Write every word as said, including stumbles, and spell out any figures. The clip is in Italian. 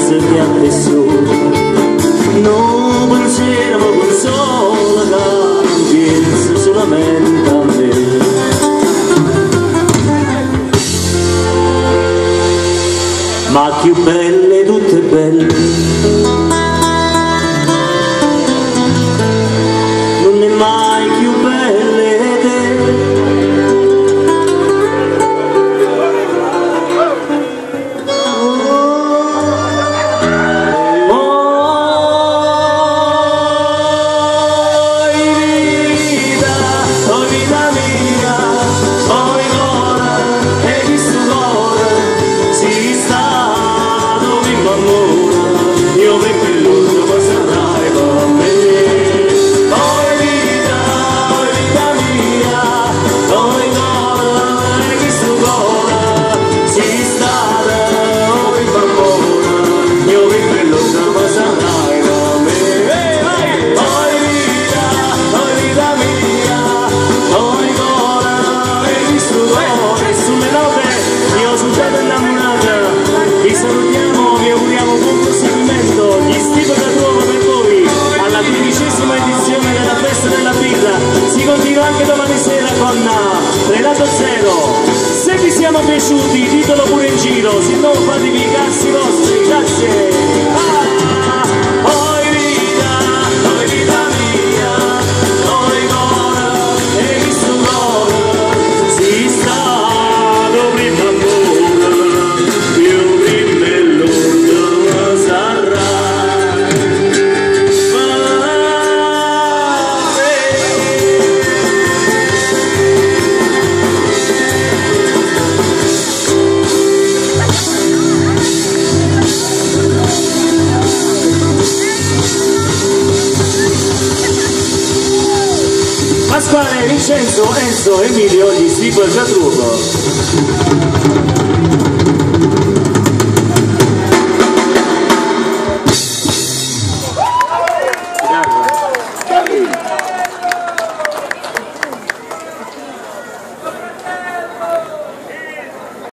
se che adesso non pensiamo con sola che pensa solamente a me. Ma più belle, tutte belle, non è mai più belle te. Se vi siamo piaciuti ditelo pure in giro, se no fatevi i cazzi vostri, grazie. Ah, oi vita, oi vita mia, oi cuore, e questo cuore si stato prima amore, più prima e lungo sarà. Pasquale, Vincenzo, Enzo, Emilio, gli Steve Giatruco.